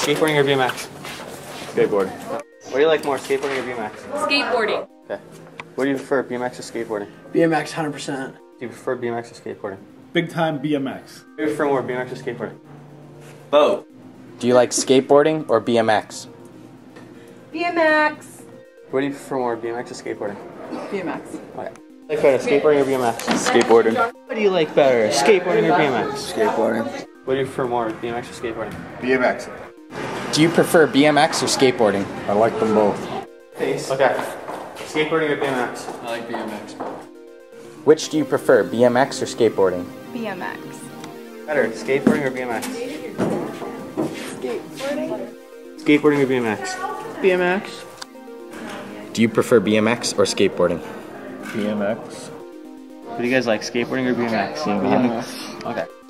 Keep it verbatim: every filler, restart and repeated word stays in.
Skateboarding or B M X? Skateboarding. What do you like more, skateboarding or B M X? Skateboarding. Okay. What do you prefer, B M X or skateboarding? B M X, one hundred percent. Do you prefer B M X or skateboarding? Big time B M X. What do you prefer more, B M X or skateboarding? Both. Do you like skateboarding or B M X? B M X. What do you prefer more, B M X or skateboarding? B M X. Okay. Like better, skateboarding or B M X? Skateboarding. What do you like better, skateboarding or B M X? Skateboarding. What do you prefer more, B M X or skateboarding? B M X. Do you prefer B M X or skateboarding? I like them both. Face. Okay. Skateboarding or B M X? I like B M X. Which do you prefer, B M X or skateboarding? B M X. Better, skateboarding or B M X? Skateboarding. Skateboarding or B M X? B M X. Do you prefer B M X or skateboarding? B M X. What do you guys like, skateboarding or B M X? B M X. Okay.